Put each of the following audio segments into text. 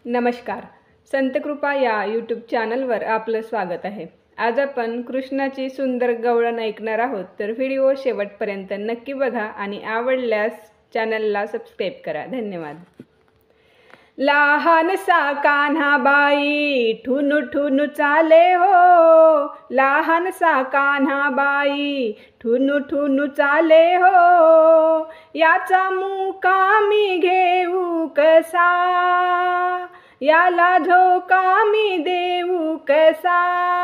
नमस्कार. संतकृपा या यूट्यूब चॅनलवर आपलं स्वागत आहे. आज आपण कृष्णाची सुंदर गवळण ऐकणार आहोत, तर व्हिडिओ शेवटपर्यंत नक्की बघा आणि आवडल्यास चॅनलला सबस्क्राईब करा. धन्यवाद. लहानसा कान्हाबाई ठुनू ठुनू चाले हो, लहानसा कान्हाबाई ठुनू ठुनू चाले हो, याचा मुकामी घेऊ कसा, याला धोका मी देऊ कसा,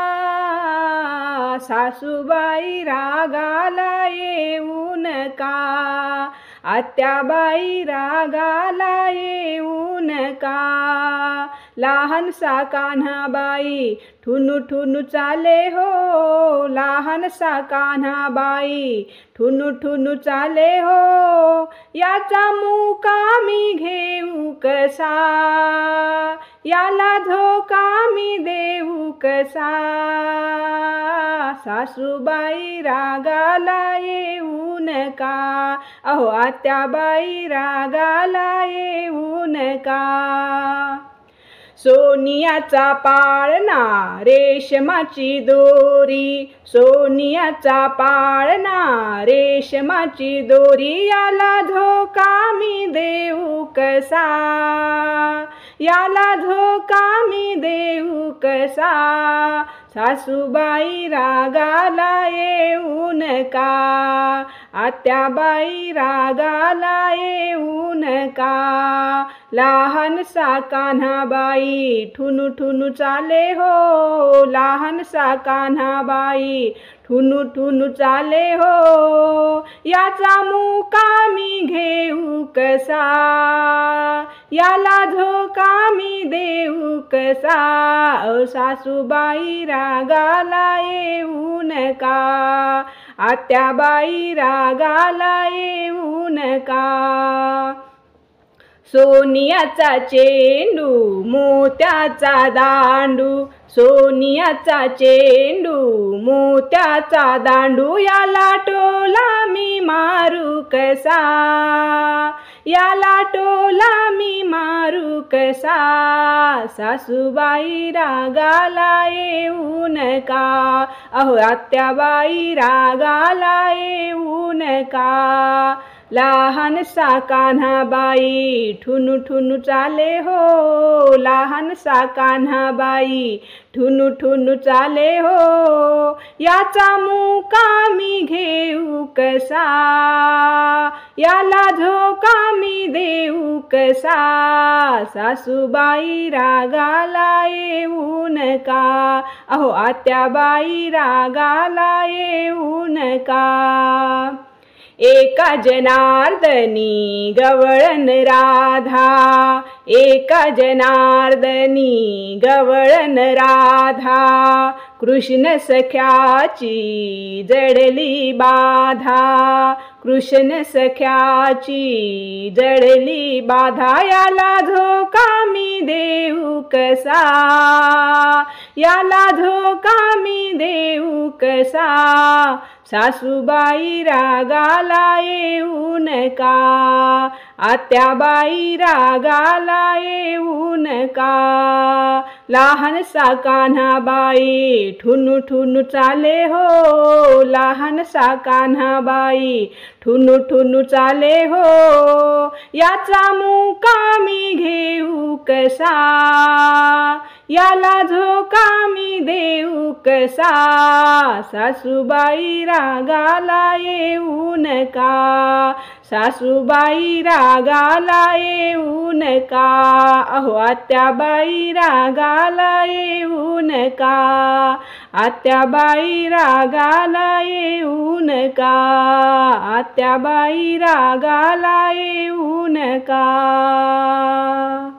सासूबाई रागाला येऊ नका, आत्याबाई रागाला येऊ नका. लहानसा कान्हाबाई ठुनू ठुनू चाले हो, लहानसा कान्हाबाई ठुनू ठुनू चाले हो, याचा मुकामी घेऊ कसा, याला धोका मी देऊ कसा, सासूबाई रागाला येऊ नका, अहो आत्याबाई रागाला येऊ नका. सोनियाचा पाळणा रेशमाची दोरी, सोनियाचा पाळणा रेशमाची दोरी, याला धोका मी देऊ कसा, याला धोका मी देऊ कसा, सासूबाई रागाला येऊ नका, आत्याबाई रागाला येऊ नका. लहानसा कान्हाबाई ठुनू ठुनू चाले हो, लहानसा कान्हाबाई ठुनू ठुनू चाले हो, याचा मुकामी घेऊ कसा, याला धोका मी देऊ कसा, सासूबाई रागाला येऊ नका, आत्याबाई रागाला येऊ नका. सोनियाचा चेंडू मोत्याचा दांडू, सोनियाचा चेंडू मोत्याचा दांडू, याला टोला मी मारू कसा, याला टोला मी मारू कसा, सासूबाई रागाला येऊ नका, अहो आत्याबाई रागाला येऊ नका. लहानसा कान्हाबाई ठुनू ठुनू चाले हो, लहानसा कान्हाबाई ठुनू ठुनू चाले हो, याचा मुकामी घेऊ कसा, याला धोका मी देऊ कसा, सासूबाई रागाला येऊ नका, अहो आत्याबाई रागाला येऊ नका. एका जनार्दनी गवळण राधा, एका जनार्दनी गवळण राधा, कृष्ण सख्याची जडली बाधा, कृष्ण सख्याची जडली बाधा, याला धोका मी देऊ कसा, याला धोका मी देऊ कसा, सासूबाई रागाला येऊ नका, आत्याबाई रागाला येऊ नका. लहानसा कान्हाबाई ठुनू ठुनू चाले हो, लहानसा कान्हाबाई ठुनू ठुनू चाले हो, याचा मुकामी घेऊ कसा, याला धोका मी देऊ कसा, सासूबाई रागाला येऊ नका, सासूबाई रागाला येऊ नका, अहो आत्याबाई रागाला येऊ नका, आत्याबाई रागाला येऊ नका, आत्याबाई रागाला येऊ नका.